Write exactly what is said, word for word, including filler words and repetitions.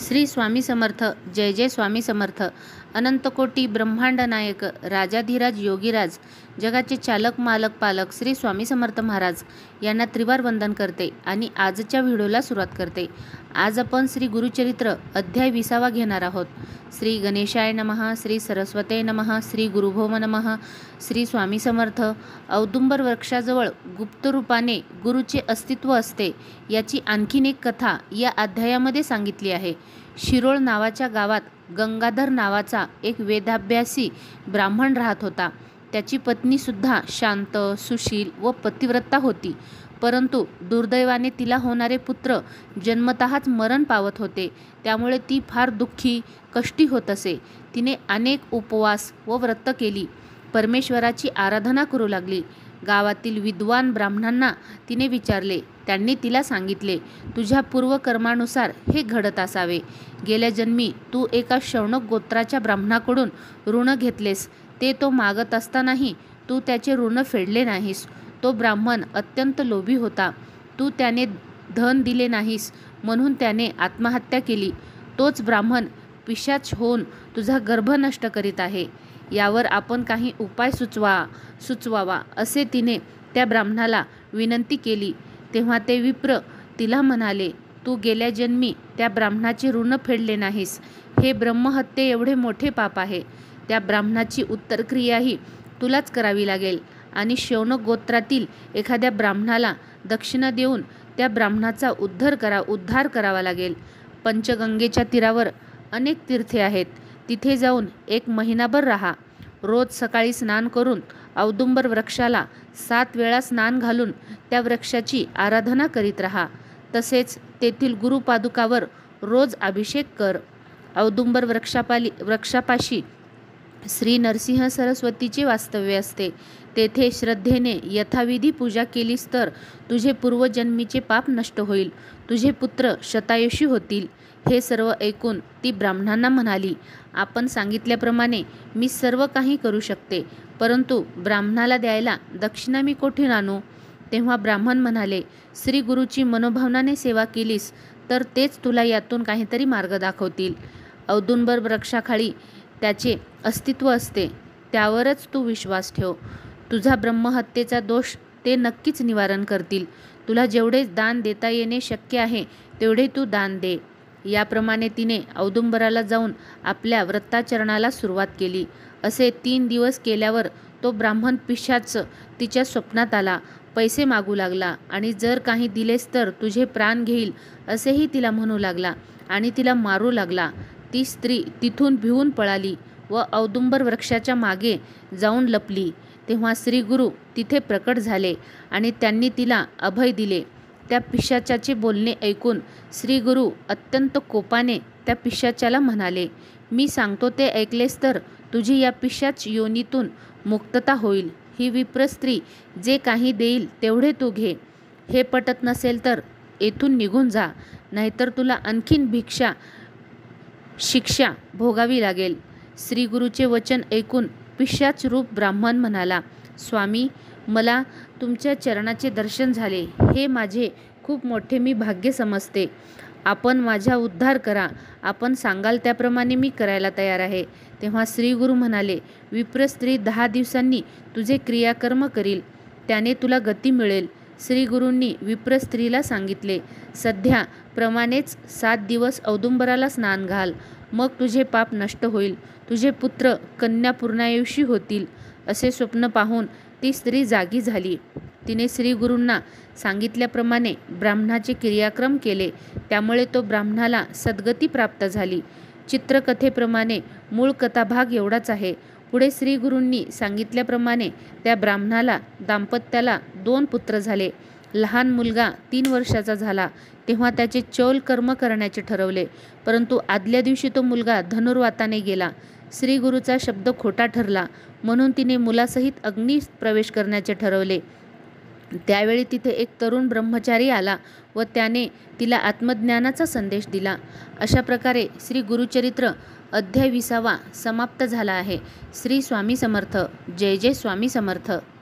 श्री स्वामी समर्थ. जय जय स्वामी समर्थ. अनंतकोटी ब्रह्मांड नायक राजाधिराज योगीराज जगाचे चालक मालक पालक श्री स्वामी समर्थ महाराज यांना त्रिवार वंदन करते आणि आजच्या व्हिडिओला सुरुवात करते. आज आपण श्री गुरुचरित्र अध्याय विसावा घेणार आहोत. श्री गणेशाय नमः. श्री सरस्वते नमः. श्री गुरुभोम नमः. श्री स्वामी समर्थ. औदुंबर वृक्षाजवळ गुप्त रूपाने गुरुचे अस्तित्व असते याची आणखीन एक कथा या अध्यायामध्ये सांगितली आहे. शिरोळ नावाच्या गावात गंगाधर नावाचा एक वेदाभ्यासी ब्राह्मण राहत होता. त्याची पत्नी सुद्धा शांत, सुशील व पतिव्रता होती. परंतु दुर्दैवाने तिला होणारे पुत्र जन्मतःच मरण पावत होते. त्यामुळे ती फार दुःखी, कष्टी होत असे. तिने अनेक उपवास व व्रत केली. परमेश्वराची आराधना करू लागली. गावातील विद्वान ब्राह्मणांना तिने विचारले. त्यांनी तिला सांगितले, तुझ्या पूर्वकर्मानुसार हे घडत असावे. गेल्या जन्मी तू एका शौनक गोत्राच्या ब्राह्मणाकडून ऋण घेतलेस. ते तो मागत असतानाही तू त्याचे ऋण फेडले नाहीस. तो ब्राह्मण अत्यंत लोभी होता. तू त्याने धन दिले नाहीस म्हणून त्याने आत्महत्या केली. तोच ब्राह्मण पिशाच होऊन तुझा गर्भ नष्ट करीत आहे. यावर आपण काही उपाय सुचवा सुचवावा असे तिने त्या ब्राह्मणाला विनंती केली. तेव्हा ते विप्र तिला म्हणाले, तू गेल्या जन्मी त्या ब्राह्मणाचे ऋण फेडले नाहीस. हे ब्रह्महत्ये एवढे मोठे पाप आहे. त्या ब्राह्मणाची उत्तरक्रियाही तुलाच करावी लागेल आणि शौनक गोत्रातील एखाद्या ब्राह्मणाला दक्षिणा देऊन त्या ब्राह्मणाचा उद्धार करा उद्धार करावा लागेल. पंचगंगेच्या तीरावर अनेक तीर्थे आहेत. तिथे जाऊन एक महिनाभर राहा. रोज सकाळी स्नान करून औदुंबर वृक्षाला सात वेळा स्नान घालून त्या वृक्षाची आराधना करीत राहा. तसेच तेथील गुरुपादुकावर रोज अभिषेक कर. औदुंबर वृक्षापाली वृक्षापाशी श्री नरसिंह सरस्वतीचे वास्तव्य असते. तेथे श्रद्धेने यथाविधी पूजा केलीस तर तुझे पूर्वजन्मीचे पाप नष्ट होईल. तुझे पुत्र शतायुषी होतील. हे सर्व ऐकून ती ब्राह्मणांना म्हणाली, आपण सांगितल्याप्रमाणे मी सर्व काही करू शकते, परंतु ब्राह्मणाला द्यायला दक्षिणा मी कोठून आणू? तेव्हा ब्राह्मण म्हणाले, श्री गुरुची मनोभावनाने सेवा केलीस तर तेच तुला यातून काहीतरी मार्ग दाखवतील. औदुंबर वृक्षाखाली त्याचे अस्तित्व असते. त्यावरच तू विश्वास ठेव. तुझा ब्रह्महत्येचा दोष ते नक्कीच निवारण करतील. तुला जेवढे दान देता येणे शक्य आहे तेवढे तू दान दे. याप्रमाणे तिने औदुंबराला जाऊन आपल्या व्रताचरणाला सुरुवात केली. असे तीन दिवस केल्यावर तो ब्राह्मण पिशाच तिच्या स्वप्नात आला. पैसे मागू लागला आणि जर काही दिलेस तर तुझे प्राण घेईल असेही तिला म्हणू लागला आणि तिला मारू लागला. ती स्त्री तिथून भिवून पळाली व औदुंबर वृक्षाच्या मागे जाऊन लपली. तेव्हा श्री गुरु तिथे प्रकट झाले आणि त्यांनी तिला अभय दिले. त्या पिशाचाचे बोलणे ऐकून श्री गुरु अत्यंत कोपाने त्या पिशाच्याला म्हणाले, मी सांगतो ते ऐकलेस तर तुझी या पिशाच योनीतून मुक्तता होईल. ही विप्र स्त्री जे काही देईल तेवढे तू घे. हे पटत नसेल तर येथून निघून जा, नाहीतर तुला आणखीन भिक्षा शिक्षा भोगावी लागेल. श्री गुरुचे वचन ऐकून पिशाच रूप ब्राह्मण म्हणाला, स्वामी, मला तुमच्या चरणाचे दर्शन झाले. हे माझे खूप मोठे मी भाग्य समजते. आपण माझा उद्धार करा. आपण सांगाल त्याप्रमाणे मी करायला तयार आहे. तेव्हा श्री गुरु म्हणाले, विप्र स्त्री दहा दिवसांनी तुझे क्रियाकर्म करील. त्याने तुला गती मिळेल. श्री गुरूंनी विप्र स्त्रीला सांगितले, सध्या प्रमाणेच सात दिवस औदुंबराला स्नान घाल. मग तुझे पाप नष्ट होईल. तुझे पुत्र कन्या पूर्णायुषी होतील. असे स्वप्न पाहून ती स्त्री जागी झाली. तिने श्री गुरूंना सांगितल्याप्रमाणे ब्राह्मणाचे क्रियाक्रम केले. त्यामुळे तो ब्राह्मणाला सद्गती प्राप्त झाली. चित्रकथेप्रमाणे मूळ कथाभाग एवढाच आहे. पुढे श्री गुरूंनी सांगितल्याप्रमाणे त्या ब्राह्मणाला दाम्पत्याला दोन पुत्र झाले. लहान मुलगा तीन वर्षाचा झाला तेव्हा त्याचे चौल कर्म करण्याचे ठरवले, परंतु आदल्या दिवशी तो मुलगा धनुर्वाताने गेला. श्री गुरुचा शब्द खोटा ठरला म्हणून तिने मुलासहित अग्नी प्रवेश करण्याचे ठरवले. त्यावेळी तिथे एक तरुण ब्रह्मचारी आला व त्याने तिला आत्मज्ञानाचा संदेश दिला. अशा प्रकारे श्री गुरुचरित्र अध्याय विसावा समाप्त झाला आहे. श्री स्वामी समर्थ. जय जय स्वामी समर्थ.